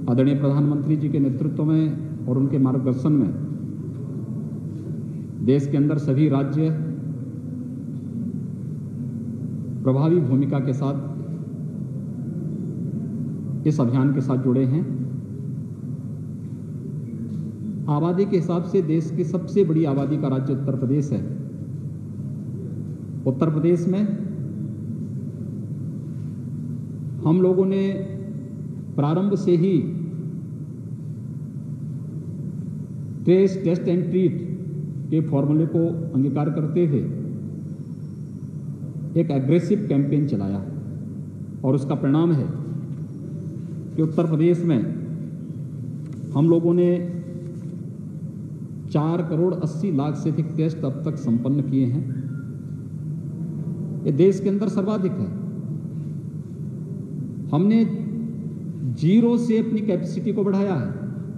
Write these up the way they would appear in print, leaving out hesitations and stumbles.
आदरणीय प्रधानमंत्री जी के नेतृत्व में और उनके मार्गदर्शन में देश के अंदर सभी राज्य प्रभावी भूमिका के साथ इस अभियान के साथ जुड़े हैं। आबादी के हिसाब से देश की सबसे बड़ी आबादी का राज्य उत्तर प्रदेश है। उत्तर प्रदेश में हम लोगों ने प्रारंभ से ही ट्रेस, टेस्ट एंड ट्रीट के फॉर्मूले को अंगीकार करते हुए एक एग्रेसिव कैंपेन चलाया और उसका परिणाम है कि उत्तर प्रदेश में हम लोगों ने 4,80,00,000 से अधिक टेस्ट अब तक संपन्न किए हैं। ये देश के अंदर सर्वाधिक है। हमने जीरो से अपनी कैपेसिटी को बढ़ाया है।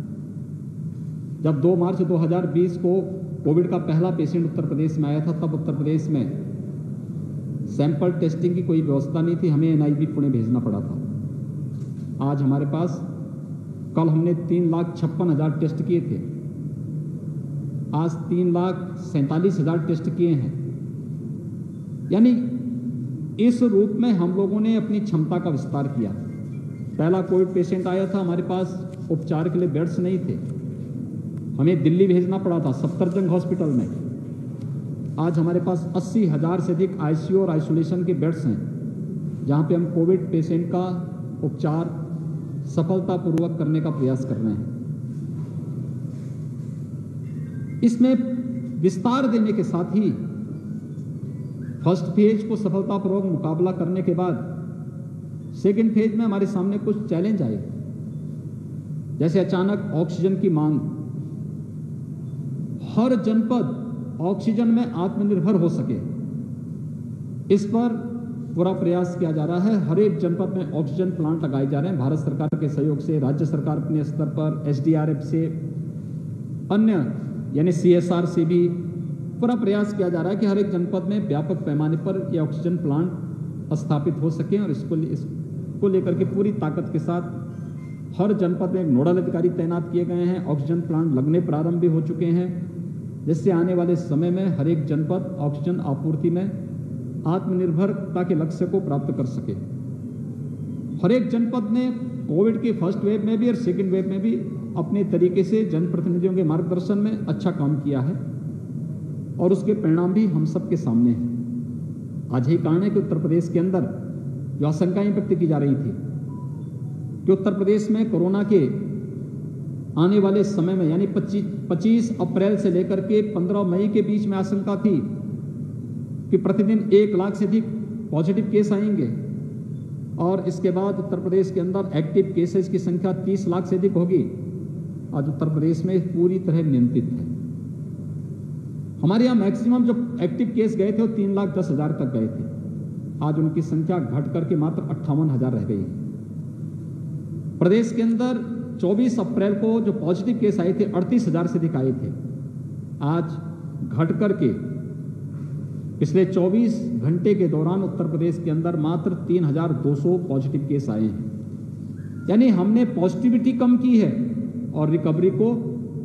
जब 2 मार्च 2020 को कोविड का पहला पेशेंट उत्तर प्रदेश में आया था, तब उत्तर प्रदेश में सैंपल टेस्टिंग की कोई व्यवस्था नहीं थी, हमें NIB पुणे भेजना पड़ा था। आज हमारे पास, कल हमने 3,56,000 टेस्ट किए थे, आज 3,47,000 टेस्ट किए हैं। यानी इस रूप में हम लोगों ने अपनी क्षमता का विस्तार किया। पहला कोविड पेशेंट आया था, हमारे पास उपचार के लिए बेड्स नहीं थे, हमें दिल्ली भेजना पड़ा था सफदरजंग हॉस्पिटल में। आज हमारे पास 80,000 से अधिक ICU और आइसोलेशन के बेड्स हैं, जहां पे हम कोविड पेशेंट का उपचार सफलतापूर्वक करने का प्रयास कर रहे हैं। इसमें विस्तार देने के साथ ही फर्स्ट फेज को सफलतापूर्वक मुकाबला करने के बाद सेकेंड फेज में हमारे सामने कुछ चैलेंज आए, जैसे अचानक ऑक्सीजन की मांग। हर जनपद ऑक्सीजन में आत्मनिर्भर हो सके, इस पर पूरा प्रयास किया जा रहा है। हर एक जनपद में ऑक्सीजन प्लांट लगाए जा रहे हैं। भारत सरकार के सहयोग से, राज्य सरकार अपने स्तर पर, SDRF से, अन्य यानी CSR से भी पूरा प्रयास किया जा रहा है कि हर एक जनपद में व्यापक पैमाने पर ये ऑक्सीजन प्लांट स्थापित हो सके। और इसको लेकर के पूरी ताकत के साथ हर जनपद में एक नोडल अधिकारी तैनात किए गए हैं। ऑक्सीजन प्लांट लगने प्रारंभ भी हो चुके हैं, जिससे आने वाले समय में हर एक जनपद ऑक्सीजन आपूर्ति में आत्मनिर्भरता के लक्ष्य को प्राप्त कर सके। हर एक जनपद ने कोविड के फर्स्ट वेव में भी और सेकेंड वेव में भी अपने तरीके से जनप्रतिनिधियों के मार्गदर्शन में अच्छा काम किया है, और उसके परिणाम भी हम सबके सामने हैं। आज यही कारण है कि उत्तर प्रदेश के अंदर जो आशंकाएं व्यक्त की जा रही थी कि उत्तर प्रदेश में कोरोना के आने वाले समय में, यानी 25 अप्रैल से लेकर के 15 मई के बीच में आशंका थी कि प्रतिदिन 1 लाख से अधिक पॉजिटिव केस आएंगे, और इसके बाद उत्तर प्रदेश के अंदर एक्टिव केसेस की संख्या 30 लाख से अधिक होगी। आज उत्तर प्रदेश में पूरी तरह नियंत्रित है। हमारे यहाँ मैक्सिमम जो एक्टिव केस गए थे वो 3,10,000 तक गए थे। आज उनकी संख्या घट करके मात्र 58,000 रह गई है। प्रदेश के अंदर 24 अप्रैल को जो पॉजिटिव केस आए थे 38,000 से अधिक आए थे। आज घट करके पिछले 24 घंटे के दौरान उत्तर प्रदेश के अंदर मात्र 3,200 पॉजिटिव केस आए हैं। यानी हमने पॉजिटिविटी कम की है और रिकवरी को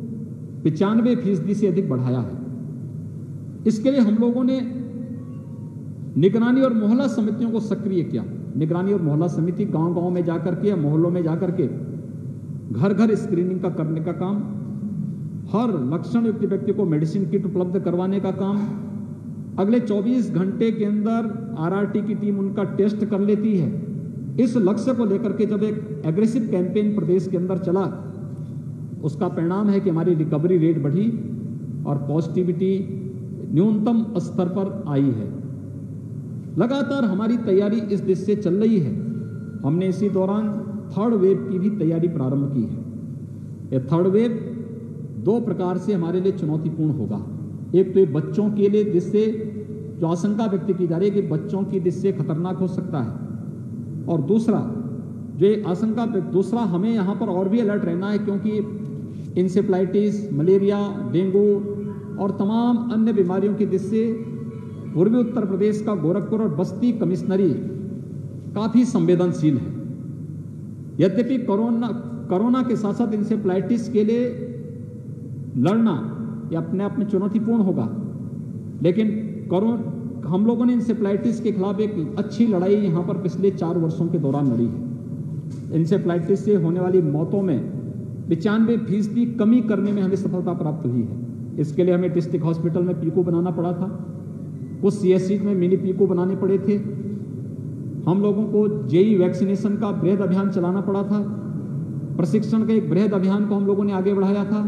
95% से अधिक बढ़ाया है। इसके लिए हम लोगों ने निगरानी और मोहल्ला समितियों को सक्रिय किया। निगरानी और मोहल्ला समिति गांव-गांव में जाकर के, मोहल्लों में जाकर के घर-घर स्क्रीनिंग का करने का काम, हर लक्षण युक्त व्यक्ति को मेडिसिन किट उपलब्ध करवाने का काम। अगले 24 घंटे के अंदर RRT की टीम उनका टेस्ट कर लेती है। इस लक्ष्य को लेकर के जब एक एग्रेसिव कैंपेन प्रदेश के अंदर चला, उसका परिणाम है कि हमारी रिकवरी रेट बढ़ी और पॉजिटिविटी न्यूनतम स्तर पर आई है। लगातार हमारी तैयारी इस दिशा से चल रही है। हमने इसी दौरान थर्ड वेव की भी तैयारी प्रारंभ की है। यह थर्ड वेव 2 प्रकार से हमारे लिए चुनौतीपूर्ण होगा। एक तो ये बच्चों के लिए, जिससे जो आशंका व्यक्त की जा रही है कि बच्चों की दृष्टि से खतरनाक हो सकता है, और दूसरा हमें यहाँ पर और भी अलर्ट रहना है, क्योंकि इंसेफ्लाइटिस, मलेरिया, डेंगू और तमाम अन्य बीमारियों की दृष्टि से पूर्वी उत्तर प्रदेश का गोरखपुर और बस्ती कमिश्नरी काफ़ी संवेदनशील है। यद्यपि कोरोना के साथ साथ इंसेफ्लाइटिस के लिए लड़ना यह अपने आप में चुनौतीपूर्ण होगा, लेकिन हम लोगों ने इंसेफ्लाइटिस के खिलाफ एक अच्छी लड़ाई यहाँ पर पिछले 4 वर्षों के दौरान लड़ी है। इंसेफ्लाइटिस से होने वाली मौतों में 95% कमी करने में हमें सफलता प्राप्त हुई है। इसके लिए हमें डिस्ट्रिक्ट हॉस्पिटल में पीको बनाना पड़ा था, कुछ सीएससी में मिनी पीको बनाने पड़े थे, हम लोगों को जेई वैक्सीनेशन का बृहद अभियान चलाना पड़ा था, प्रशिक्षण का एक बृहद अभियान को हम लोगों ने आगे बढ़ाया था,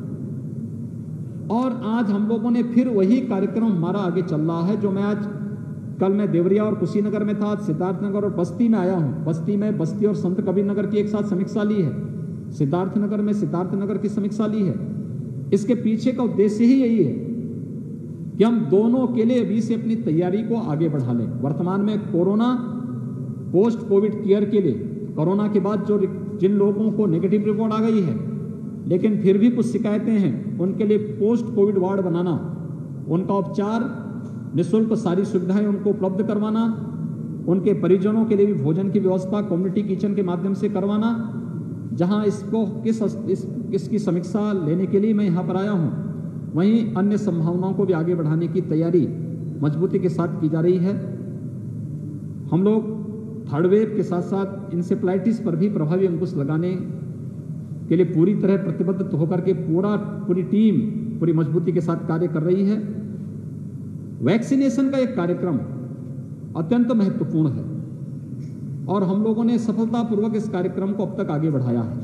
और आज हम लोगों ने फिर वही कार्यक्रम हमारा आगे चल रहा है। जो मैं कल मैं देवरिया और कुशीनगर में था, आज सिद्धार्थनगर और बस्ती में आया हूं। बस्ती में बस्ती और संत कबीर नगर की एक साथ समीक्षा ली है, सिद्धार्थनगर में सिद्धार्थनगर की समीक्षा ली है। इसके पीछे का उद्देश्य ही यही है कि हम दोनों के लिए अभी से अपनी तैयारी को आगे बढ़ा लें। वर्तमान में कोरोना पोस्ट कोविड केयर के लिए, कोरोना के बाद जिन लोगों को नेगेटिव रिपोर्ट आ गई है लेकिन फिर भी कुछ शिकायतें हैं, उनके लिए पोस्ट कोविड वार्ड बनाना, उनका उपचार, निःशुल्क सारी सुविधाएं उनको उपलब्ध करवाना, उनके परिजनों के लिए भी भोजन की व्यवस्था कम्युनिटी किचन के माध्यम से करवाना। जहां इसकी समीक्षा लेने के लिए मैं यहाँ पर आया हूँ, वहीं अन्य संभावनाओं को भी आगे बढ़ाने की तैयारी मजबूती के साथ की जा रही है। हम लोग थर्ड वेव के साथ साथ इंसेफ्लाइटिस पर भी प्रभावी अंकुश लगाने के लिए पूरी तरह प्रतिबद्ध होकर के पूरी टीम पूरी मजबूती के साथ कार्य कर रही है। वैक्सीनेशन का एक कार्यक्रम अत्यंत महत्वपूर्ण है और हम लोगों ने सफलतापूर्वक इस कार्यक्रम को अब तक आगे बढ़ाया है।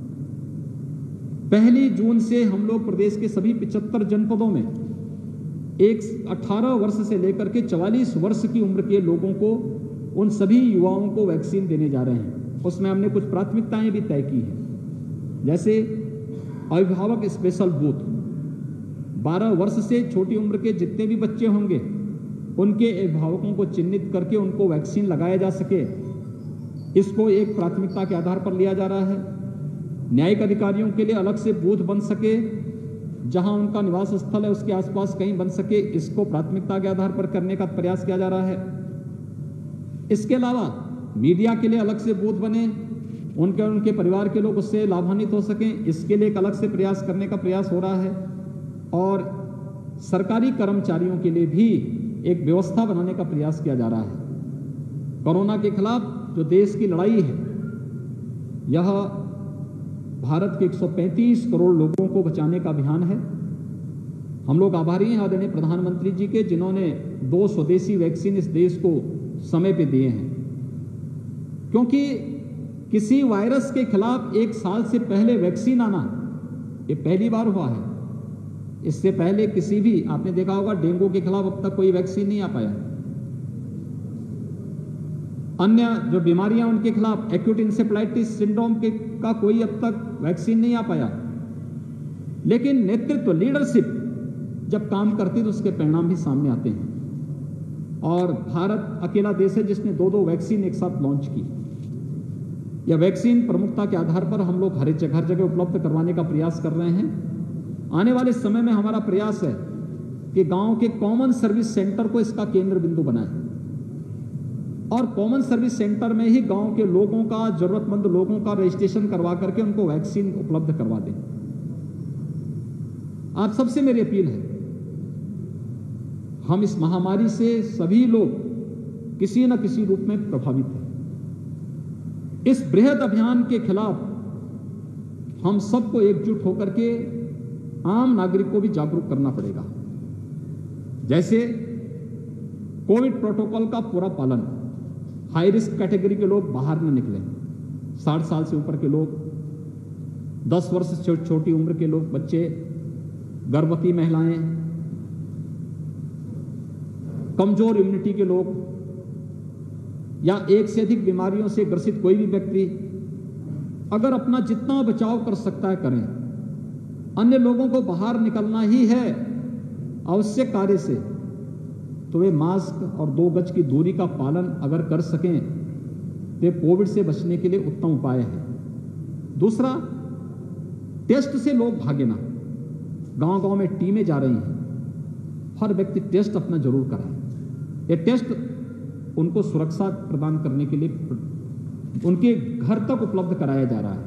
1 जून से हम लोग प्रदेश के सभी 75 जनपदों में 18 वर्ष से लेकर के 44 वर्ष की उम्र के लोगों को, उन सभी युवाओं को वैक्सीन देने जा रहे हैं। उसमें हमने कुछ प्राथमिकताएं भी तय की हैं, जैसे अभिभावक स्पेशल बूथ, 12 वर्ष से छोटी उम्र के जितने भी बच्चे होंगे उनके अभिभावकों को चिन्हित करके उनको वैक्सीन लगाया जा सके, इसको एक प्राथमिकता के आधार पर लिया जा रहा है। न्यायिक अधिकारियों के लिए अलग से बूथ बन सके, जहां उनका निवास स्थल है उसके आसपास कहीं बन सके, इसको प्राथमिकता के आधार पर करने का प्रयास किया जा रहा है। इसके अलावा मीडिया के लिए अलग से बूथ बने, उनके परिवार के लोग उससे लाभान्वित हो सकें, इसके लिए एक अलग से प्रयास करने का प्रयास हो रहा है। और सरकारी कर्मचारियों के लिए भी एक व्यवस्था बनाने का प्रयास किया जा रहा है। कोरोना के खिलाफ जो देश की लड़ाई है, यह भारत के 135 करोड़ लोगों को बचाने का अभियान है। हम लोग आभारी हैं आदरणीय प्रधानमंत्री जी के, जिन्होंने 2 स्वदेशी वैक्सीन इस देश को समय पे दिए हैं, क्योंकि किसी वायरस के खिलाफ 1 साल से पहले वैक्सीन आना ये पहली बार हुआ है। इससे पहले किसी भी, आपने देखा होगा डेंगू के खिलाफ अब तक कोई वैक्सीन नहीं आ पाया, अन्य जो बीमारियां उनके खिलाफ एक्यूट इंसेफ्लाइटिस सिंड्रोम का कोई अब तक वैक्सीन नहीं आ पाया। लेकिन नेतृत्व, लीडरशिप जब काम करती तो उसके परिणाम भी सामने आते हैं। और भारत अकेला देश है जिसने 2 वैक्सीन एक साथ लॉन्च की। यह वैक्सीन प्रमुखता के आधार पर हम लोग हर जगह उपलब्ध करवाने का प्रयास कर रहे हैं। आने वाले समय में हमारा प्रयास है कि गांव के कॉमन सर्विस सेंटर को इसका केंद्र बिंदु बनाएं और कॉमन सर्विस सेंटर में ही गांव के लोगों का, जरूरतमंद लोगों का रजिस्ट्रेशन करवा करके उनको वैक्सीन उपलब्ध करवा दें। आप सबसे मेरी अपील है, हम इस महामारी से सभी लोग किसी न किसी रूप में प्रभावित हैं। इस बृहद अभियान के खिलाफ हम सबको एकजुट होकर के आम नागरिक को भी जागरूक करना पड़ेगा। जैसे कोविड प्रोटोकॉल का पूरा पालन, हाई रिस्क कैटेगरी के लोग बाहर न निकलें, 60 साल से ऊपर के लोग, 10 वर्ष से छोटी उम्र के लोग, बच्चे, गर्भवती महिलाएं, कमजोर इम्यूनिटी के लोग या एक से अधिक बीमारियों से ग्रसित कोई भी व्यक्ति अगर अपना जितना बचाव कर सकता है करें। अन्य लोगों को बाहर निकलना ही है आवश्यक कार्य से, तो वे मास्क और 2 गज की दूरी का पालन अगर कर सकें तो ये कोविड से बचने के लिए उत्तम उपाय है। दूसरा, टेस्ट से लोग भागे ना। गांव-गांव में टीमें जा रही हैं, हर व्यक्ति टेस्ट अपना जरूर कराए। ये टेस्ट उनको सुरक्षा प्रदान करने के लिए उनके घर तक उपलब्ध कराया जा रहा है।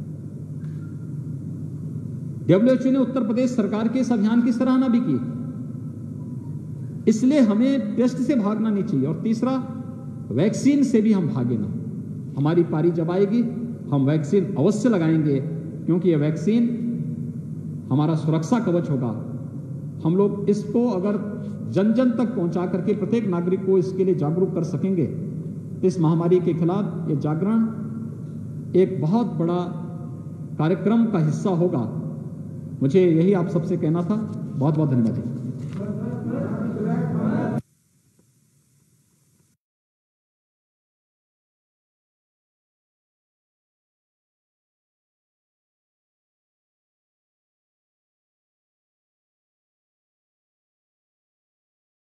डब्ल्यूएचओ ने उत्तर प्रदेश सरकार के इस अभियान की सराहना भी की। इसलिए हमें टेस्ट से भागना नहीं चाहिए। और तीसरा, वैक्सीन से भी हम भागे ना। हमारी पारी जब आएगी हम वैक्सीन अवश्य लगाएंगे, क्योंकि यह वैक्सीन हमारा सुरक्षा कवच होगा। हम लोग इसको अगर जन जन तक पहुंचा करके प्रत्येक नागरिक को इसके लिए जागरूक कर सकेंगे तो इस महामारी के खिलाफ ये जागरण एक बहुत बड़ा कार्यक्रम का हिस्सा होगा। मुझे यही आप सबसे कहना था। बहुत बहुत धन्यवाद।